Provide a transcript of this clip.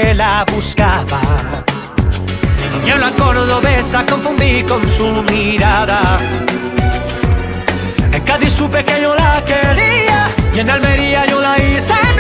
que la buscaba. Y a la cordobesa confundí con su mirada. En Cádiz supe que yo la quería y en Almería yo la hice